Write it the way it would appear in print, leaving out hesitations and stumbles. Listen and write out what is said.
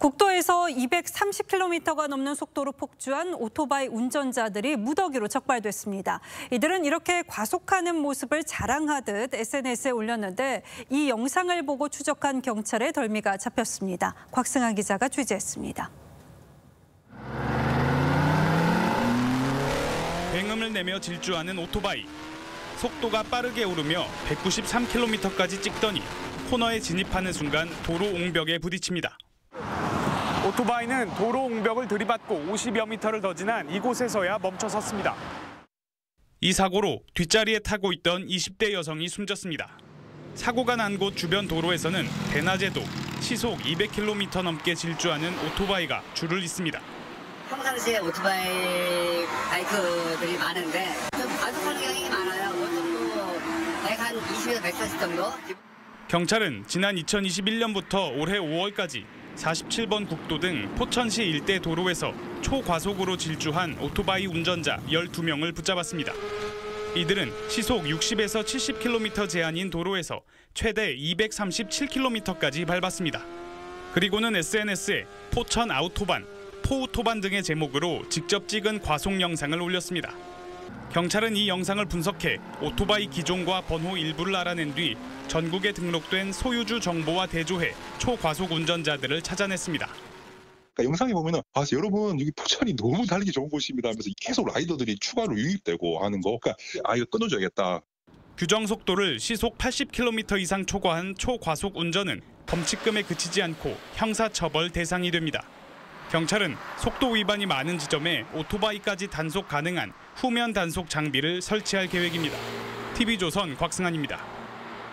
국도에서 230km가 넘는 속도로 폭주한 오토바이 운전자들이 무더기로 적발됐습니다. 이들은 이렇게 과속하는 모습을 자랑하듯 SNS에 올렸는데 이 영상을 보고 추적한 경찰의 덜미가 잡혔습니다. 곽승환 기자가 취재했습니다. 굉음을 내며 질주하는 오토바이. 속도가 빠르게 오르며 193km까지 찍더니 코너에 진입하는 순간 도로 옹벽에 부딪힙니다. 오토바이는 도로 옹벽을 들이받고 50여 미터를 더 지난 이곳에서야 멈춰섰습니다. 이 사고로 뒷자리에 타고 있던 20대 여성이 숨졌습니다. 사고가 난 곳 주변 도로에서는 대낮에도 시속 200km 넘게 질주하는 오토바이가 줄을 잇습니다. 평상시에 오토바이 바이크들이 많은데 좀 과속하는 경향이 많아요. 어떤 120에서 140 정도? 경찰은 지난 2021년부터 올해 5월까지 47번 국도 등 포천시 일대 도로에서 초과속으로 질주한 오토바이 운전자 12명을 붙잡았습니다. 이들은 시속 60에서 70km 제한인 도로에서 최대 237km까지 밟았습니다. 그리고는 SNS에 포천 아우토반, 포우토반 등의 제목으로 직접 찍은 과속 영상을 올렸습니다. 경찰은 이 영상을 분석해 오토바이 기종과 번호 일부를 알아낸 뒤 전국에 등록된 소유주 정보와 대조해 초과속 운전자들을 찾아냈습니다. 그러니까 영상에 보면은 여러분 여기 포천이 너무 달리기 좋은 곳입니다 하면서 계속 라이더들이 추가로 유입되고 하는 거. 그러니까 이거 끊어줘야겠다. 규정 속도를 시속 80km 이상 초과한 초과속 운전은 범칙금에 그치지 않고 형사처벌 대상이 됩니다. 경찰은 속도 위반이 많은 지점에 오토바이까지 단속 가능한 후면 단속 장비를 설치할 계획입니다. TV조선 곽승환입니다.